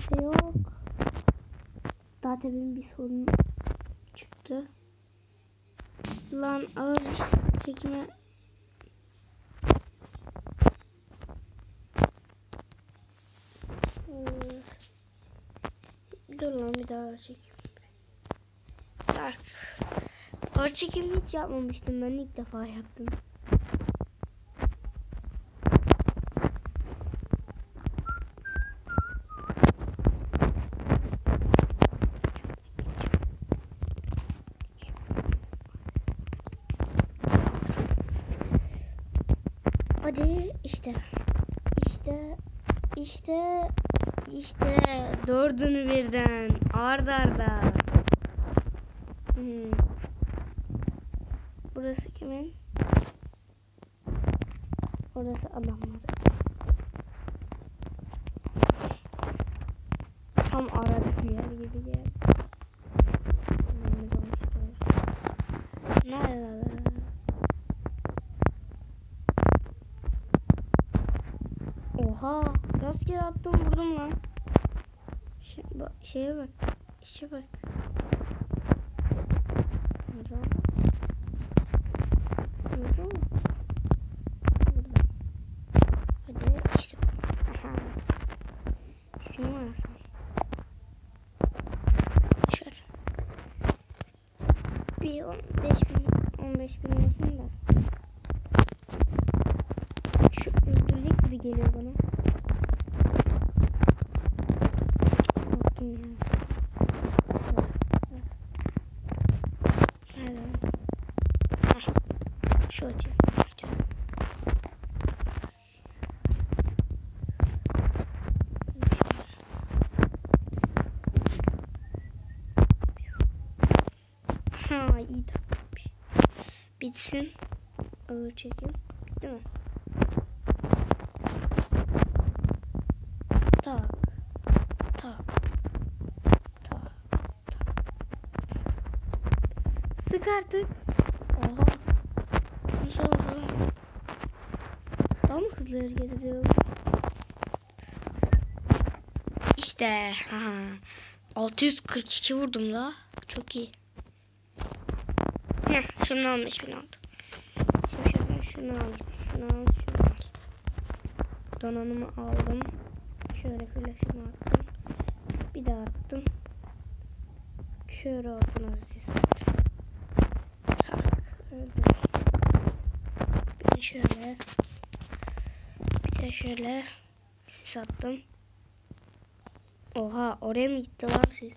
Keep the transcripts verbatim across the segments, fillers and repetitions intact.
şey yok. Zaten benim bir sorun çıktı. Lan ağır çekime. Ee, dur lan bir daha çekeyim. Bak. Ağır çekim hiç yapmamıştım, ben ilk defa yaptım. Hadi işte. İşte. İşte. İşte. Dördünü birden. Arda arda. Hmm. Burası kimin? Orası adamlar. Tam aradık yer gibi yer. Nerede? Oha, rastgele attım vurdum lan. Şey, bak, şeye bak. İşe bak. Burada. Burada mı? Burada. Hadi işte. Aha. Şunu mu alsam? Şöyle. Bir on beş bin, on beş bin olsun da. Şu öldürecek gibi geliyor bana. Korktum ya. Nerede? Heh. Şu açı. Ha, iyi takmış. Bitsin. Ağır çekim. Değil mi? Tak. Tak. Tak. Tak. Sık artık. Oha. Nasıl oldu? Daha mı hızlı hareket ediyor? İşte. altı yüz kırk iki vurdum da. Çok iyi. Heh, şunu almış bin oldu. Şimdi şöyle şunu al. Şunu al. Şunu al. Donanımı aldım. Şöyle flaşımı attım. Bir daha attım. Şöyle olsun aziz. Tak. Öldüm. Bir de şöyle. Bir de şöyle. Sis attım. Oha, oraya mı gitti lan siz?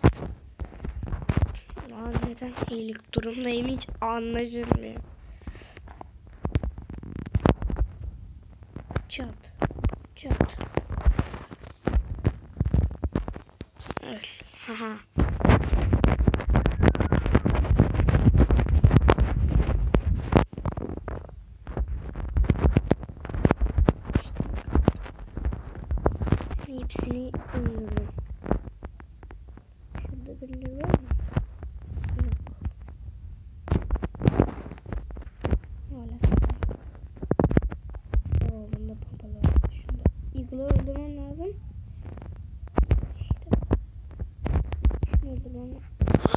Lan neden iyilik durumdayım hiç anlaşılmıyor. Çat. Çat. Öl. Haha. Hepsini öldürdüm. Şurada birileri var mı? Yok. Hala sıkıntı. Oo, bunda pompalı var. Şurada Eagle'ı öldürmem lazım. İşte. Şunu öldürmem lazım.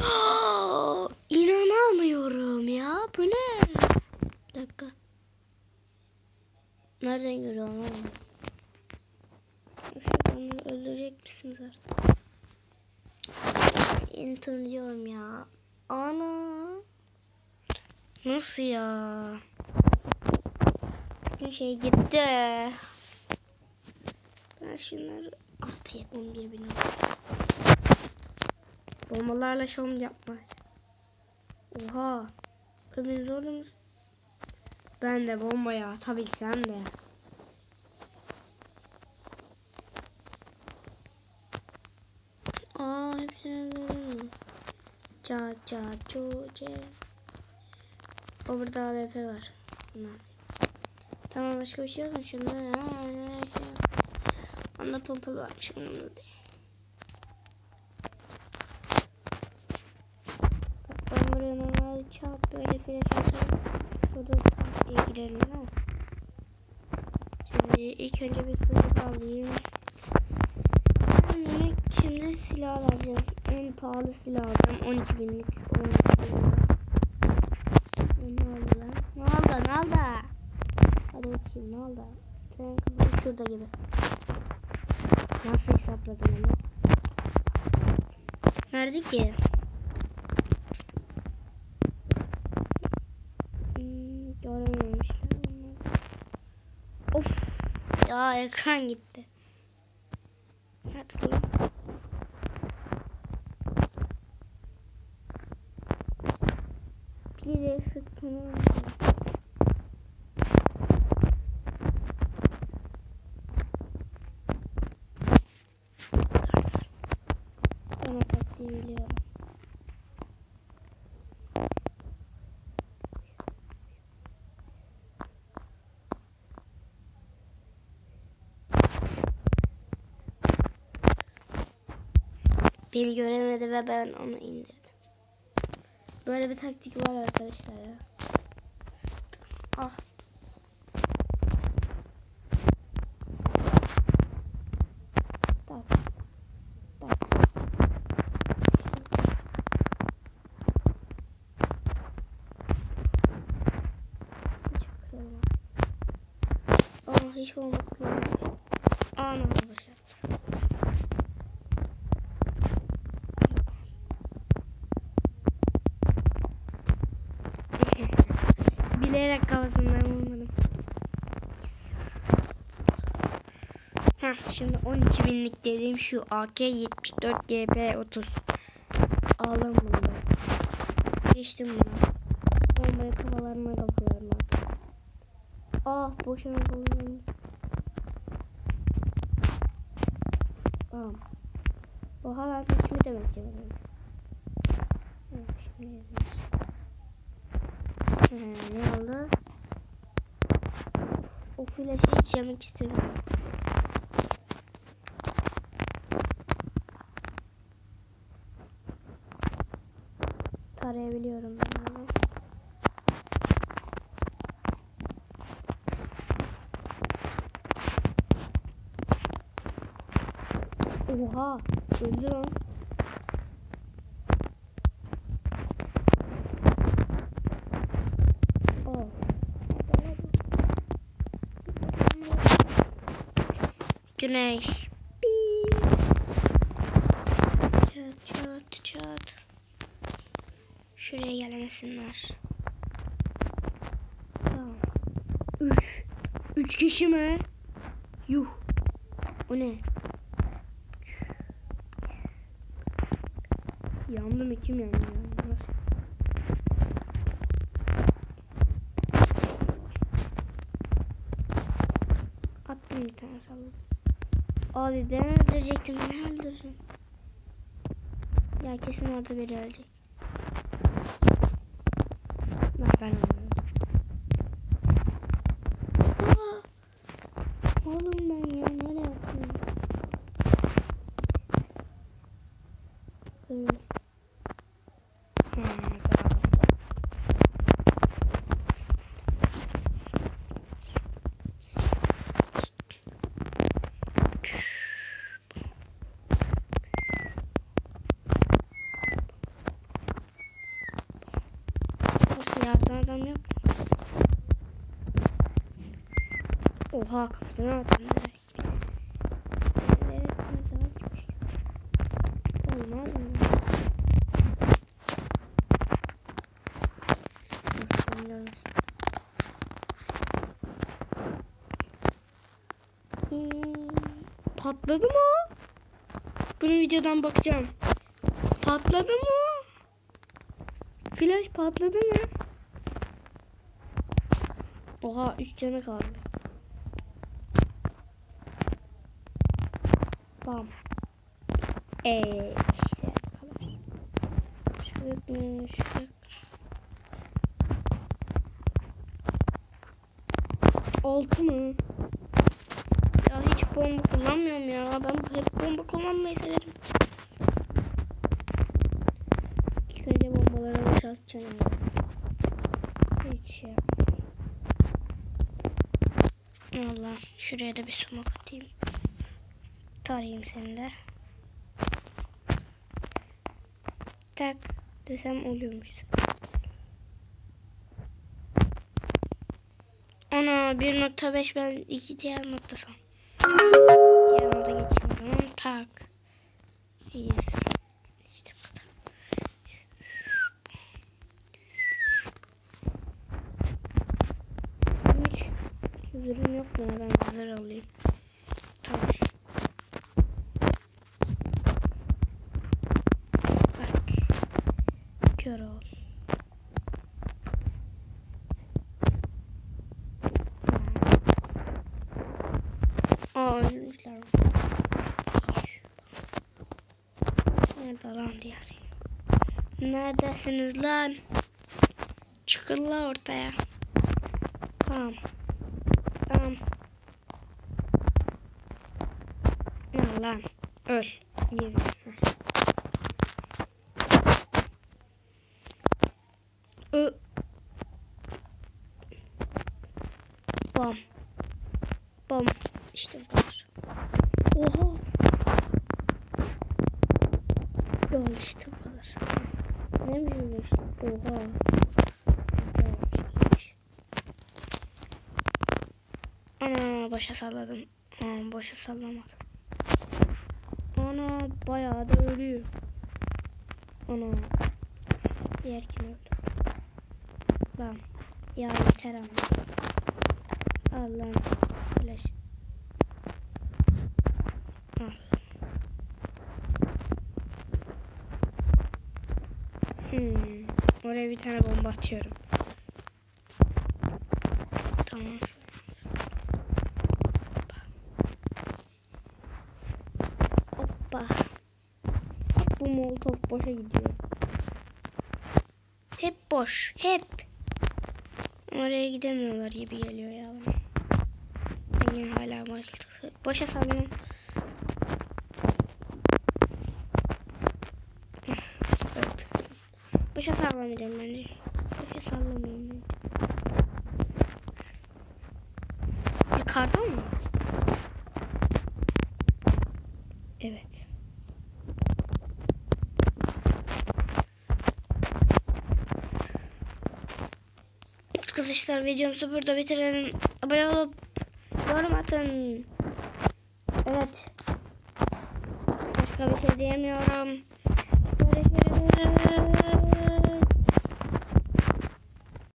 İnanamıyorum ya. Bu ne? Bir dakika. Nereden görüyorum oğlum? Şuradan öldürecek misiniz artık? Enter diyorum ya. Ana. Nasıl ya? Bütün şey gitti. Ben şunları... Ah be, on bir bin. Bombalarla şom yapma. Oha. Ömür zorumuz. Ben de bombayı atabilsem de. Aa, hepsini veririm. Ca ca co ce. O burada A W P var. Bunlar. Tamam, başka bir şey yok mu? Şunlar. Onda pompalı varmış. Onunla değil. Bak, ben buraya normal çap böyle flash atarım. Şurada tak diye girelim ha. Şimdi ilk önce bir sınıf alayım. Demek ki silah alacağım. En pahalı silah alacağım. on iki binlik. on iki bin. Ne oldu lan? Ne oldu? Ne oldu? Hadi bakayım ne oldu? Senin kafan şurada gibi. Nasıl hesapladım onu? Nerede ki? Hmm, görememişler. Of. Ya ekran gitti. Hadi lan. Bir de sıkıntı. Ben o taktiği biliyorum. Beni göremedi ve ben onu indirdim. Böyle bir taktik var arkadaşlar ya. Ah. Tak. Tak. Hiç kırılma. Aa hiç olmadı kırılmış. Aa ne oldu başa? Bilerek kafasından vurmadım. Heh, şimdi on iki binlik dediğim şu A K yetmiş dört G P otuz. Aldım bunu da. Geçtim bunu. Bombayı kafalarına kafalarına. Ah boşuna buldum. Tamam. Oha ben hiçbir demek yemedim. Evet şimdi yazıyoruz. Ee, ne oldu? O flaşı hiç yemek istemiyorum. Tarayabiliyorum ben onu. Oha! Öldü lan. Oh. Güneş. Piii. Çat çat çat. Şuraya gelemesinler. Tamam. Üç. Üç kişi mi? Yuh. O ne? Yandım içim yandı ya. Attım bir tane salladım. Abi ben öldürecektim. Ne öldürdün? Ya kesin orada biri ölecek. Bak ben öldürdüm. Oğlum ben ya nereye yapıyorum? Öyle. Hmm, nasıl yardım adam yok? Oha kafasına attım direkt. Evet ne açmış. Olmaz mı? Hmm, patladı mı? Bunu videodan bakacağım. Patladı mı? Flash patladı mı? Oha üç canı kaldı. Bam. Eee işte kadar. Şöyle şöyle. Altı mı? Ya hiç bomba kullanmıyorum ya. Ben hep bomba kullanmayı severim. İlk önce bombalara boşaltacağım. Hiç şey yapmayayım. Allah. Şuraya da bir smoke atayım. Tarayayım seni de. tak desem oluyormuş. Ana bir nokta beş ben iki diğer noktasam. Diğer nokta geçeyim o zaman. Tak. İyiyiz. İşte bu kadar. Hiç hazırım yok mu? Ben hazır alayım. Tamam. Bak. Kör ol. Aa ölmüşler. Nerede lan diğer? Neredesiniz lan? Çıkın la ortaya. Tamam. Tamam. Ne lan? Öl. Yedi. Ö. Bam. Bam. İşte bu kadar. Oha. Yol işte bu kadar. Ne mi işte? Oha. Ana başa salladım. Aa, boşa sallamadım. Ana bayağı da ölüyor. Ana. Diğer kim öldü? Lan. Ya yeter ama. Allah'ım. Flash. Al. Hmm. Oraya bir tane bomba atıyorum. Tamam. Hoppa. Hep bu molotof boşa gidiyor. Hep boş. Hep. Oraya gidemiyorlar gibi geliyor ya bana. Ben yine hala molotof. Boşa sallıyorum. Boşa sallamayacağım bence. Boşa sallamıyorum bence. Yukarıda mı? Evet. Arkadaşlar videomuzu burada bitirelim. Abone olup yorum atın. Evet. Başka bir şey diyemiyorum. Görüşürüz.